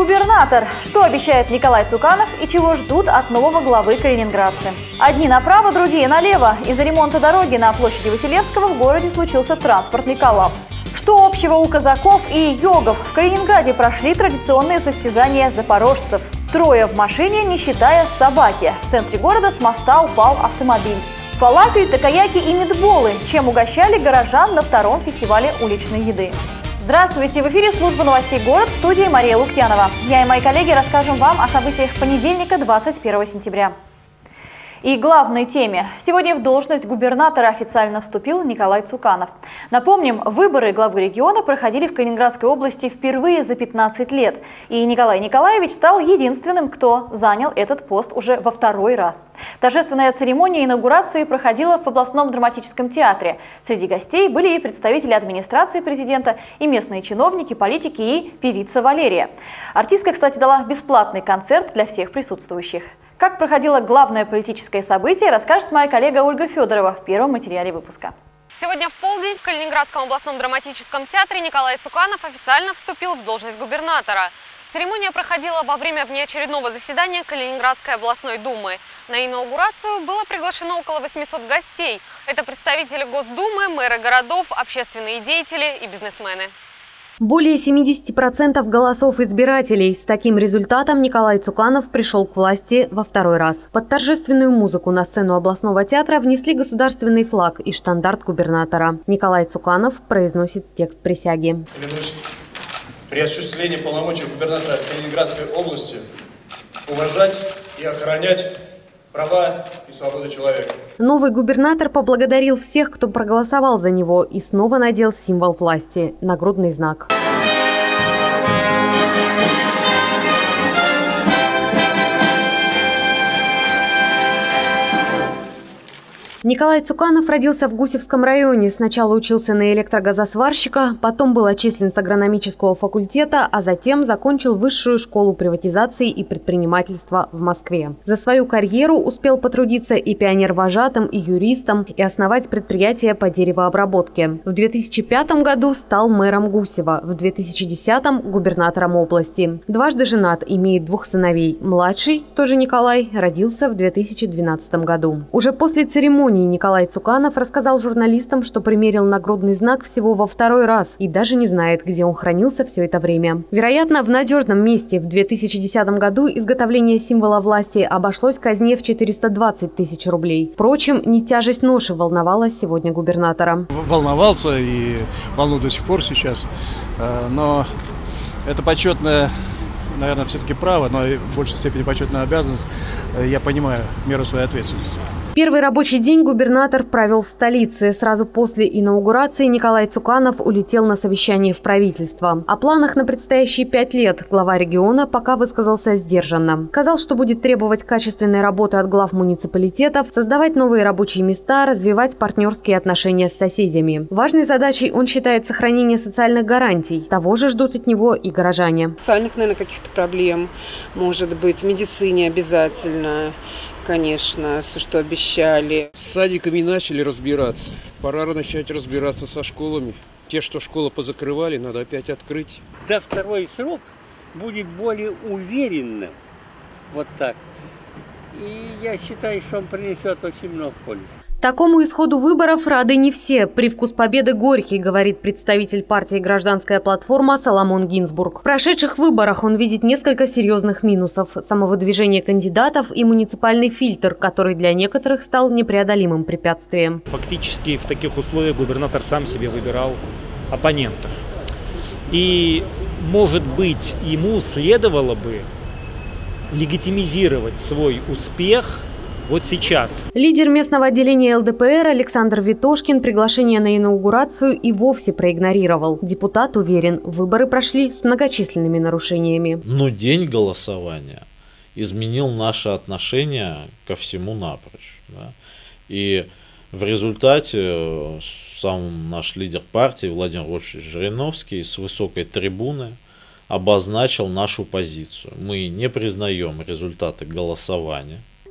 Губернатор. Что обещает Николай Цуканов и чего ждут от нового главы калининградцы? Одни направо, другие налево. Из-за ремонта дороги на площади Василевского в городе случился транспортный коллапс. Что общего у казаков и йогов? В Калининграде прошли традиционные состязания запорожцев. Трое в машине, не считая собаки. В центре города с моста упал автомобиль. Фалафель, такаяки и митболы. Чем угощали горожан на втором фестивале уличной еды. Здравствуйте! В эфире служба новостей «Город», в студии Мария Лукьянова. Я и мои коллеги расскажем вам о событиях понедельника, 21 сентября. И главной теме. Сегодня в должность губернатора официально вступил Николай Цуканов. Напомним, выборы главы региона проходили в Калининградской области впервые за 15 лет. И Николай Николаевич стал единственным, кто занял этот пост уже во второй раз. Торжественная церемония инаугурации проходила в областном драматическом театре. Среди гостей были и представители администрации президента, и местные чиновники, политики, и певица Валерия. Артистка, кстати, дала бесплатный концерт для всех присутствующих. Как проходило главное политическое событие, расскажет моя коллега Ольга Федорова в первом материале выпуска. Сегодня в полдень в Калининградском областном драматическом театре Николай Цуканов официально вступил в должность губернатора. Церемония проходила во время внеочередного заседания Калининградской областной думы. На инаугурацию было приглашено около 800 гостей. Это представители Госдумы, мэры городов, общественные деятели и бизнесмены. Более 70% голосов избирателей. С таким результатом Николай Цуканов пришел к власти во второй раз. Под торжественную музыку на сцену областного театра внесли государственный флаг и штандарт губернатора. Николай Цуканов произносит текст присяги. Клянусь при осуществлении полномочий губернатора Калининградской области уважать и охранять права и свободы человека. Новый губернатор поблагодарил всех, кто проголосовал за него, и снова надел символ власти – нагрудный знак. Николай Цуканов родился в Гусевском районе. Сначала учился на электрогазосварщика, потом был отчислен с агрономического факультета, а затем закончил высшую школу приватизации и предпринимательства в Москве. За свою карьеру успел потрудиться и пионервожатым, и юристом, и основать предприятие по деревообработке. В 2005 году стал мэром Гусева, в 2010 – губернатором области. Дважды женат, имеет двух сыновей. Младший, тоже Николай, родился в 2012 году. Уже после церемонии Николай Цуканов рассказал журналистам, что примерил нагрудный знак всего во второй раз и даже не знает, где он хранился все это время. Вероятно, в надежном месте. В 2010 году изготовление символа власти обошлось казне в 420 тысяч рублей. Впрочем, не тяжесть ноши волновала сегодня губернатора. Волновался и волнует до сих пор сейчас, но это почетное, наверное, все-таки право, но в большей степени почетная обязанность. Я понимаю меру своей ответственности. Первый рабочий день губернатор провел в столице. Сразу после инаугурации Николай Цуканов улетел на совещание в правительство. О планах на предстоящие 5 лет глава региона пока высказался сдержанно. Сказал, что будет требовать качественной работы от глав муниципалитетов, создавать новые рабочие места, развивать партнерские отношения с соседями. Важной задачей он считает сохранение социальных гарантий. Того же ждут от него и горожане. Социальных, наверное, каких-то проблем, может быть, в медицине обязательно. Конечно, все, что обещали. С садиками начали разбираться. Пора начать разбираться со школами. Те, что школы позакрывали, надо опять открыть. Да, второй срок будет более уверенно. Вот так. И я считаю, что он принесет очень много пользы. Такому исходу выборов рады не все. Привкус победы горький, говорит представитель партии «Гражданская платформа» Соломон Гинзбург. В прошедших выборах он видит несколько серьезных минусов. Самовыдвижение кандидатов и муниципальный фильтр, который для некоторых стал непреодолимым препятствием. Фактически в таких условиях губернатор сам себе выбирал оппонентов. И, может быть, ему следовало бы легитимизировать свой успех вот сейчас. Лидер местного отделения ЛДПР Александр Витошкин приглашение на инаугурацию и вовсе проигнорировал. Депутат уверен, выборы прошли с многочисленными нарушенми. Но день голосования изменил наше отношение ко всему напрочь. Да? И в результате сам наш лидер партии Владимир Вольфович Жириновский с высокой трибуны обозначил нашу позицию. Мы не признаем результаты голосования.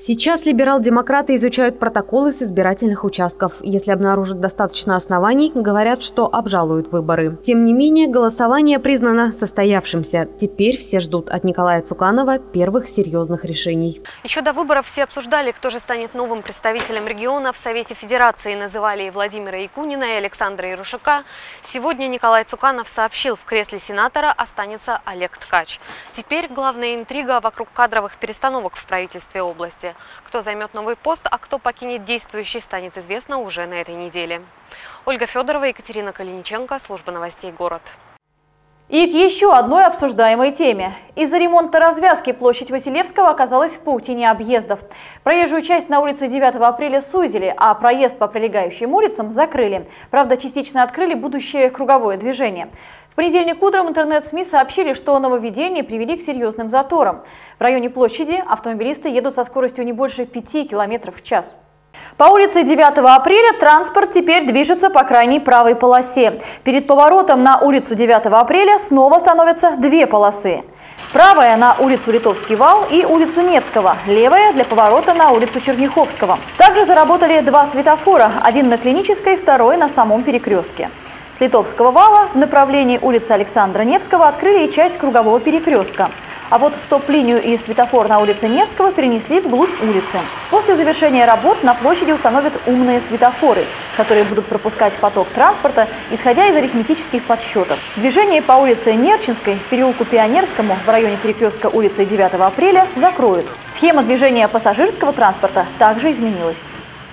Сейчас либерал-демократы изучают протоколы с избирательных участков. Если обнаружат достаточно оснований, говорят, что обжалуют выборы. Тем не менее, голосование признано состоявшимся. Теперь все ждут от Николая Цуканова первых серьезных решений. Еще до выборов все обсуждали, кто же станет новым представителем региона в Совете Федерации. Называли и Владимира Якунина, и Александра Ярушака. Сегодня Николай Цуканов сообщил, в кресле сенатора останется Олег Ткач. Теперь главная интрига вокруг кадровых перестановок в правительстве области. Кто займет новый пост, а кто покинет действующий, станет известно уже на этой неделе. Ольга Федорова, Екатерина Калиниченко, служба новостей «Город». И к еще одной обсуждаемой теме. Из-за ремонта развязки площадь Василевского оказалась в паутине объездов. Проезжую часть на улице 9 апреля сузили, а проезд по прилегающим улицам закрыли. Правда, частично открыли будущее круговое движение. В понедельник утром интернет-СМИ сообщили, что нововведения привели к серьезным заторам. В районе площади автомобилисты едут со скоростью не больше 5 км в час. По улице 9 апреля транспорт теперь движется по крайней правой полосе. Перед поворотом на улицу 9 апреля снова становятся две полосы. Правая на улицу Литовский вал и улицу Невского, левая для поворота на улицу Черняховского. Также заработали два светофора, один на Клинической, второй на самом перекрестке. С Литовского вала в направлении улицы Александра Невского открыли и часть кругового перекрестка. А вот стоп-линию и светофор на улице Невского перенесли вглубь улицы. После завершения работ на площади установят умные светофоры, которые будут пропускать поток транспорта, исходя из арифметических подсчетов. Движение по улице Нерчинской, переулку Пионерскому в районе перекрестка улицы 9 апреля закроют. Схема движения пассажирского транспорта также изменилась.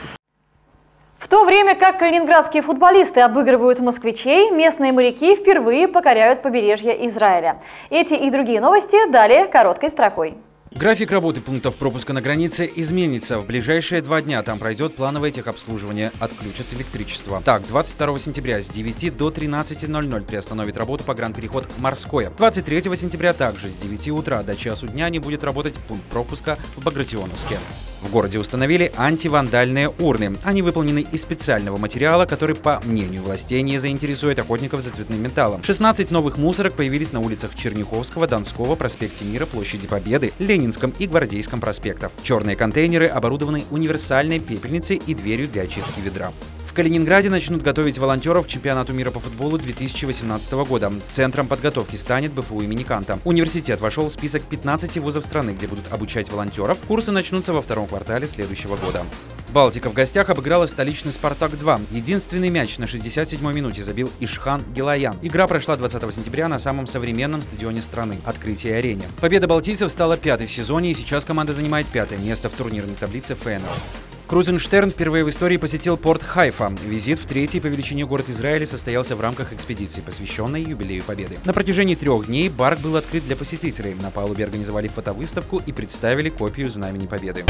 В то время как калининградские футболисты обыгрывают москвичей, местные моряки впервые покоряют побережье Израиля. Эти и другие новости далее короткой строкой. График работы пунктов пропуска на границе изменится. В ближайшие 2 дня там пройдет плановое техобслуживание, отключат электричество. Так, 22 сентября с 9 до 13:00 приостановит работу погранпереход «Морское». 23 сентября также с 9 утра до часу дня не будет работать пункт пропуска в Багратионовске. В городе установили антивандальные урны. Они выполнены из специального материала, который, по мнению властей, не заинтересует охотников за цветным металлом. 16 новых мусорок появились на улицах Черняховского, Донского, проспекте Мира, площади Победы, Ленинском и Гвардейском проспектов. Черные контейнеры оборудованы универсальной пепельницей и дверью для очистки ведра. В Калининграде начнут готовить волонтеров к чемпионату мира по футболу 2018 года. Центром подготовки станет БФУ имени Канта. Университет вошел в список 15 вузов страны, где будут обучать волонтеров. Курсы начнутся во 2-м квартале следующего года. Балтика в гостях обыграла столичный «Спартак-2». Единственный мяч на 67-й минуте забил Ишхан Гилаян. Игра прошла 20 сентября на самом современном стадионе страны – Открытие-арене. Победа балтийцев стала 5-й в сезоне, и сейчас команда занимает 5-е место в турнирной таблице ФНЛ. Крузенштерн впервые в истории посетил порт Хайфа. Визит в 3-й по величине город Израиля состоялся в рамках экспедиции, посвященной юбилею Победы. На протяжении 3 дней парк был открыт для посетителей. На палубе организовали фотовыставку и представили копию Знамени Победы.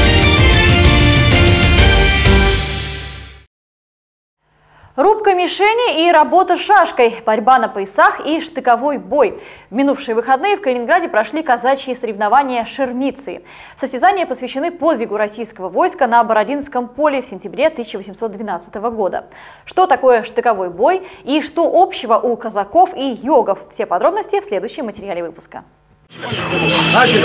Рубка мишени и работа шашкой, борьба на поясах и штыковой бой. В минувшие выходные в Калининграде прошли казачьи соревнования «Шермицы». Состязания посвящены подвигу российского войска на Бородинском поле в сентябре 1812 года. Что такое штыковой бой и что общего у казаков и йогов? Все подробности в следующем материале выпуска. Начали!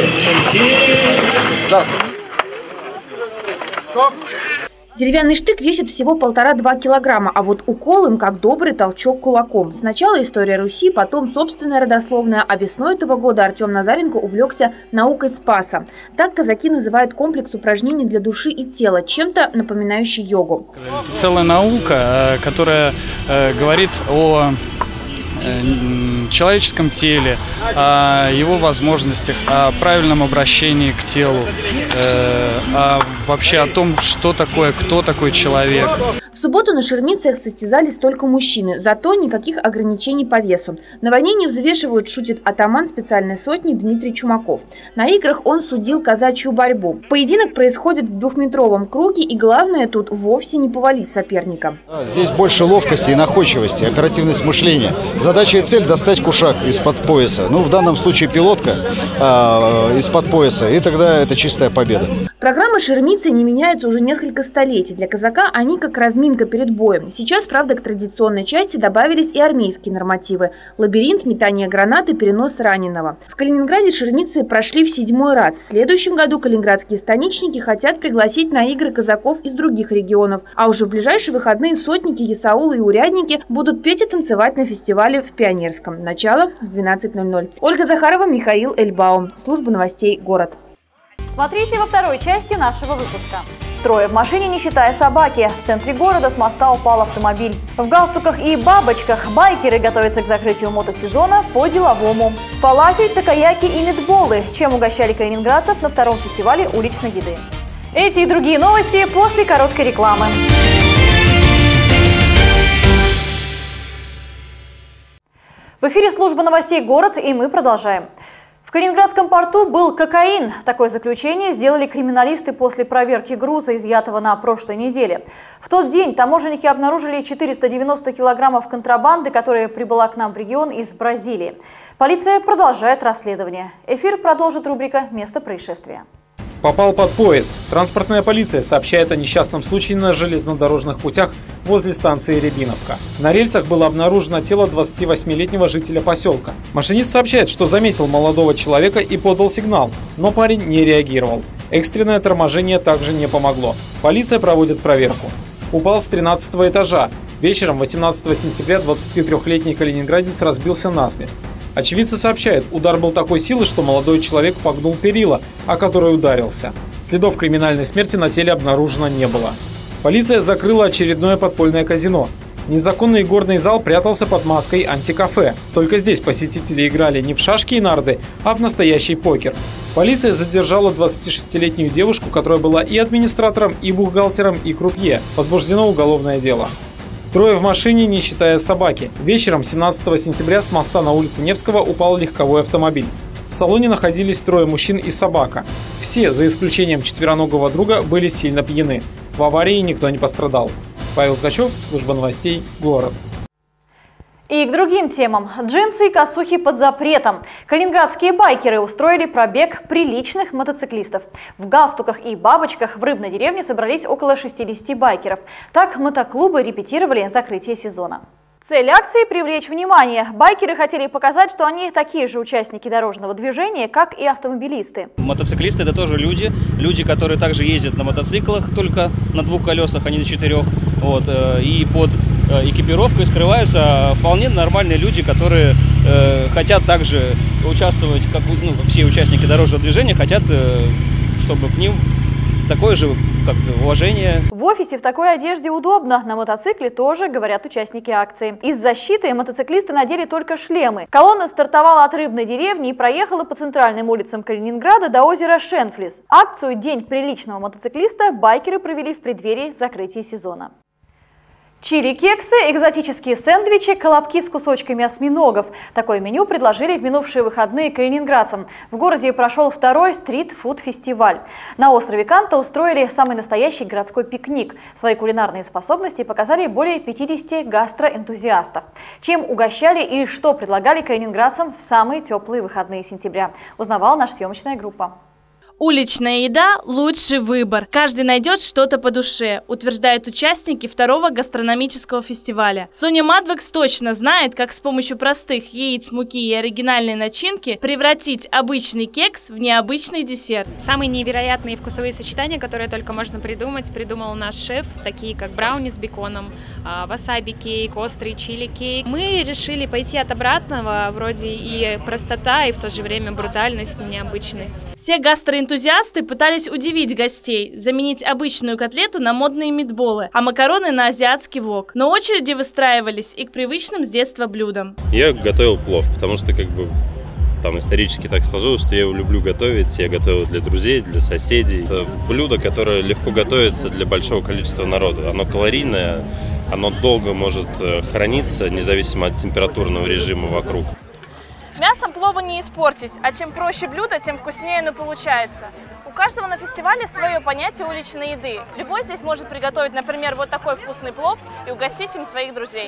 Стоп! Деревянный штык весит всего 1,5–2 килограмма, а вот укол им как добрый толчок кулаком. Сначала история Руси, потом собственная родословная, а весной этого года Артем Назаренко увлекся наукой Спаса. Так казаки называют комплекс упражнений для души и тела, чем-то напоминающий йогу. Это целая наука, которая говорит о человеческом теле, о его возможностях, о правильном обращении к телу, вообще о том, что такое, кто такой человек. В субботу на Шермицах состязались только мужчины, зато никаких ограничений по весу. На войне не взвешивают, шутит атаман специальной сотни Дмитрий Чумаков. На играх он судил казачью борьбу. Поединок происходит в 2-метровом круге, и главное тут вовсе не повалить соперника. Здесь больше ловкости и находчивости, оперативность мышления. Задача и цель – достать кушак из-под пояса. Ну, в данном случае пилотка из-под пояса, и тогда это чистая победа. Программы шермицы не меняются уже несколько столетий. Для казака они как разминка перед боем. Сейчас, правда, к традиционной части добавились и армейские нормативы. Лабиринт, метание гранаты, перенос раненого. В Калининграде шермицы прошли в 7-й раз. В следующем году калининградские станичники хотят пригласить на игры казаков из других регионов. А уже в ближайшие выходные сотники, ясаулы и урядники будут петь и танцевать на фестивале в Пионерском. Начало в 12:00. Ольга Захарова, Михаил Эльбаум. Служба новостей «Город». Смотрите во второй части нашего выпуска. Трое в машине, не считая собаки. В центре города с моста упал автомобиль. В галстуках и бабочках байкеры готовятся к закрытию мотосезона по-деловому. Фалафель, такаяки и митболы. Чем угощали калининградцев на втором фестивале уличной еды. Эти и другие новости после короткой рекламы. В эфире служба новостей «Город», и мы продолжаем. В Калининградском порту был кокаин. Такое заключение сделали криминалисты после проверки груза, изъятого на прошлой неделе. В тот день таможенники обнаружили 490 килограммов контрабанды, которая прибыла к нам в регион из Бразилии. Полиция продолжает расследование. Эфир продолжит рубрика «Место происшествия». Попал под поезд. Транспортная полиция сообщает о несчастном случае на железнодорожных путях возле станции Рябиновка. На рельсах было обнаружено тело 28-летнего жителя поселка. Машинист сообщает, что заметил молодого человека и подал сигнал, но парень не реагировал. Экстренное торможение также не помогло. Полиция проводит проверку. Упал с 13-го этажа. Вечером 18 сентября 23-летний калининградец разбился насмерть. Очевидцы сообщают, удар был такой силы, что молодой человек погнул перила, о которой ударился. Следов криминальной смерти на теле обнаружено не было. Полиция закрыла очередное подпольное казино. Незаконный игорный зал прятался под маской антикафе. Только здесь посетители играли не в шашки и нарды, а в настоящий покер. Полиция задержала 26-летнюю девушку, которая была и администратором, и бухгалтером, и крупье. Возбуждено уголовное дело. Трое в машине, не считая собаки. Вечером 17 сентября с моста на улице Невского упал легковой автомобиль. В салоне находились трое мужчин и собака. Все, за исключением четвероногого друга, были сильно пьяны. В аварии никто не пострадал. Павел Ткачев, служба новостей, «Город». И к другим темам. Джинсы и косухи под запретом. Калининградские байкеры устроили пробег приличных мотоциклистов. В галстуках и бабочках в Рыбной деревне собрались около 60 байкеров. Так мотоклубы репетировали закрытие сезона. Цель акции – привлечь внимание. Байкеры хотели показать, что они такие же участники дорожного движения, как и автомобилисты. Мотоциклисты – это тоже люди, которые также ездят на мотоциклах, только на 2 колесах, а не на 4. И под экипировкой скрываются вполне нормальные люди, которые хотят также участвовать, как все участники дорожного движения, хотят, чтобы к ним такое же уважение. В офисе в такой одежде удобно. На мотоцикле тоже, говорят участники акции. Из защиты мотоциклисты надели только шлемы. Колонна стартовала от Рыбной деревни и проехала по центральным улицам Калининграда до озера Шенфлис. Акцию «День приличного мотоциклиста» байкеры провели в преддверии закрытия сезона. Чили-кексы, экзотические сэндвичи, колобки с кусочками осьминогов. Такое меню предложили в минувшие выходные калининградцам. В городе прошел второй стрит-фуд-фестиваль. На острове Канта устроили самый настоящий городской пикник. Свои кулинарные способности показали более 50 гастроэнтузиастов. Чем угощали и что предлагали калининградцам в самые теплые выходные сентября, узнавала наша съемочная группа. Уличная еда – лучший выбор. Каждый найдет что-то по душе, утверждают участники второго гастрономического фестиваля. Соня Мадвекс точно знает, как с помощью простых яиц, муки и оригинальной начинки превратить обычный кекс в необычный десерт. Самые невероятные вкусовые сочетания, которые только можно придумать, придумал наш шеф, такие как брауни с беконом, васаби-кейк, острый чили-кейк. Мы решили пойти от обратного, вроде и простота, и в то же время брутальность, и необычность. Все гастроэнтузиасты пытались удивить гостей, заменить обычную котлету на модные митболы, а макароны на азиатский вок. Но очереди выстраивались и к привычным с детства блюдам. Я готовил плов, потому что там исторически так сложилось, что я его люблю готовить. Я готовил для друзей, для соседей. Это блюдо, которое легко готовится для большого количества народа. Оно калорийное, оно долго может храниться, независимо от температурного режима вокруг. Мясом плова не испортить, а чем проще блюдо, тем вкуснее оно получается. У каждого на фестивале свое понятие уличной еды. Любой здесь может приготовить, например, вот такой вкусный плов и угостить им своих друзей.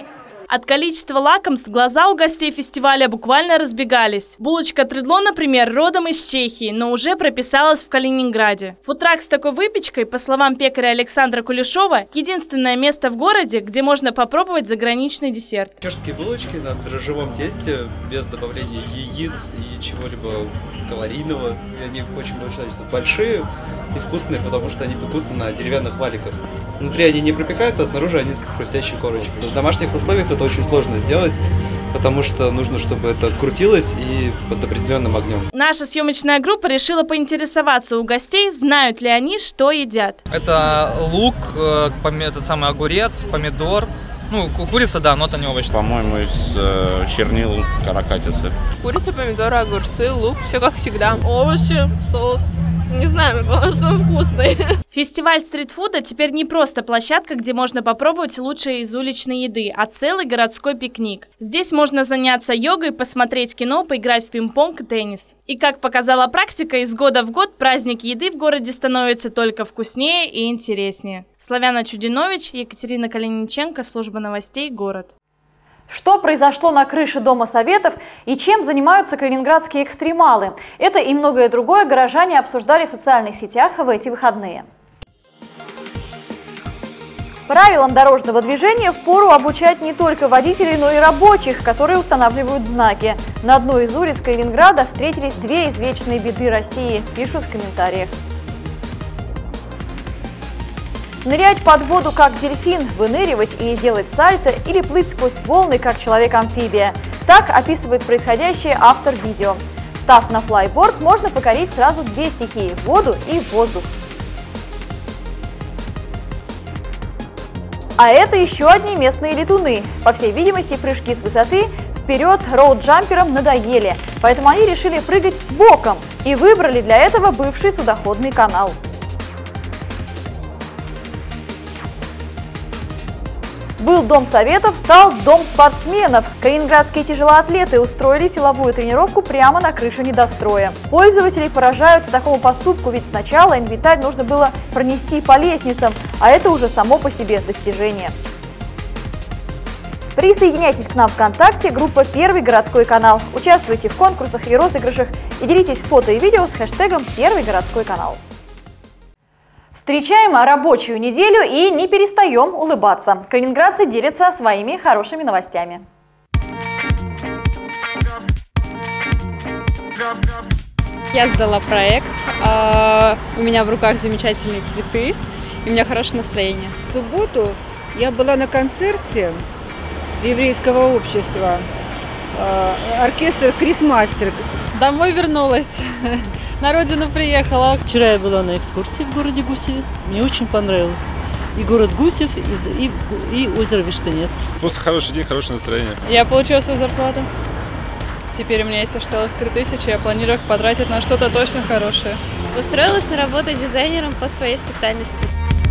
От количества лакомств глаза у гостей фестиваля буквально разбегались. Булочка тредло, например, родом из Чехии, но уже прописалась в Калининграде. Фудтрак с такой выпечкой, по словам пекаря Александра Кулешова, единственное место в городе, где можно попробовать заграничный десерт. Чешские булочки на дрожжевом тесте, без добавления яиц и чего-либо калорийного. И они очень большие и вкусные, потому что они пекутся на деревянных валиках. Внутри они не пропекаются, а снаружи они с хрустящей корочкой. В домашних условиях это очень сложно сделать, потому что нужно, чтобы это крутилось и под определенным огнем. Наша съемочная группа решила поинтересоваться у гостей, знают ли они, что едят. Это лук, этот самый огурец, помидор. Ну, курица, да, но это не овощ. По-моему, из чернил каракатицы. Курица, помидоры, огурцы, лук, все как всегда. Овощи, соус. Не знаю, главное, что он вкусный. Фестиваль стритфуда теперь не просто площадка, где можно попробовать лучшее из уличной еды, а целый городской пикник. Здесь можно заняться йогой, посмотреть кино, поиграть в пинг-понг и теннис. И как показала практика, из года в год праздник еды в городе становится только вкуснее и интереснее. Славяна Чудинович, Екатерина Калиниченко, служба новостей, город. Что произошло на крыше Дома Советов и чем занимаются калининградские экстремалы? Это и многое другое горожане обсуждали в социальных сетях в эти выходные. Правилам дорожного движения впору обучать не только водителей, но и рабочих, которые устанавливают знаки. На одной из улиц Калининграда встретились две извечные беды России, пишут в комментариях. Нырять под воду, как дельфин, выныривать и делать сальто или плыть сквозь волны, как человек-амфибия. Так описывает происходящее автор видео. Встав на флайборд, можно покорить сразу две стихии – воду и воздух. А это еще одни местные летуны. По всей видимости, прыжки с высоты вперед роуд-джамперам надоели, поэтому они решили прыгать боком и выбрали для этого бывший судоходный канал. Был Дом Советов, стал Дом спортсменов. Калининградские тяжелоатлеты устроили силовую тренировку прямо на крыше недостроя. Пользователи поражаются такому поступку, ведь сначала инвентарь нужно было пронести по лестницам, а это уже само по себе достижение. Присоединяйтесь к нам ВКонтакте, группа «Первый городской канал». Участвуйте в конкурсах и розыгрышах и делитесь фото и видео с хэштегом «Первый городской канал». Встречаем рабочую неделю и не перестаем улыбаться. Калининградцы делятся своими хорошими новостями. Я сдала проект, у меня в руках замечательные цветы, и у меня хорошее настроение. В субботу я была на концерте еврейского общества, оркестр «Крисмастер». Домой вернулась. На родину приехала. Вчера я была на экскурсии в городе Гусеве. Мне очень понравилось. И город Гусев, и озеро Виштанец. Просто хороший день, хорошее настроение. Я получила свою зарплату. Теперь у меня есть аж целых 3000. Я планирую их потратить на что-то точно хорошее. Устроилась на работу дизайнером по своей специальности.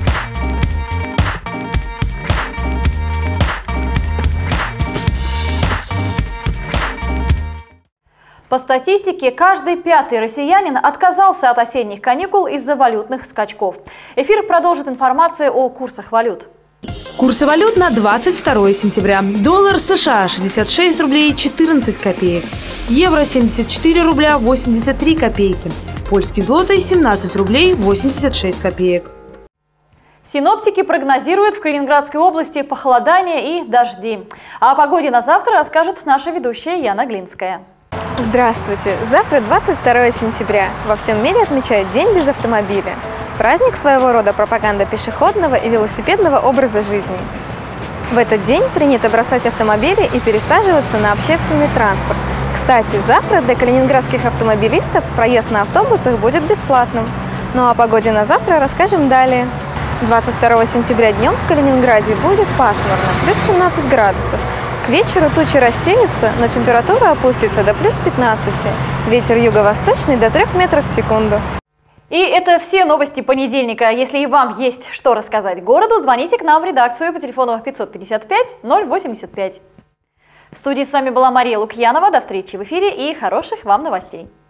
По статистике, каждый пятый россиянин отказался от осенних каникул из-за валютных скачков. Эфир продолжит информация о курсах валют. Курсы валют на 22 сентября. Доллар США 66 рублей 14 копеек. Евро 74 рубля 83 копейки. Польский злотый 17 рублей 86 копеек. Синоптики прогнозируют в Калининградской области похолодание и дожди. А о погоде на завтра расскажет наша ведущая Яна Глинская. Здравствуйте! Завтра 22 сентября. Во всем мире отмечают День без автомобиля. Праздник своего рода пропаганда пешеходного и велосипедного образа жизни. В этот день принято бросать автомобили и пересаживаться на общественный транспорт. Кстати, завтра для калининградских автомобилистов проезд на автобусах будет бесплатным. Ну а о погоде на завтра расскажем далее. 22 сентября днем в Калининграде будет пасмурно, плюс 17 градусов. К вечеру тучи рассеются, но температура опустится до плюс 15. Ветер юго-восточный до 3 метров в секунду. И это все новости понедельника. Если и вам есть что рассказать городу, звоните к нам в редакцию по телефону 555-085. В студии с вами была Мария Лукьянова. До встречи в эфире и хороших вам новостей.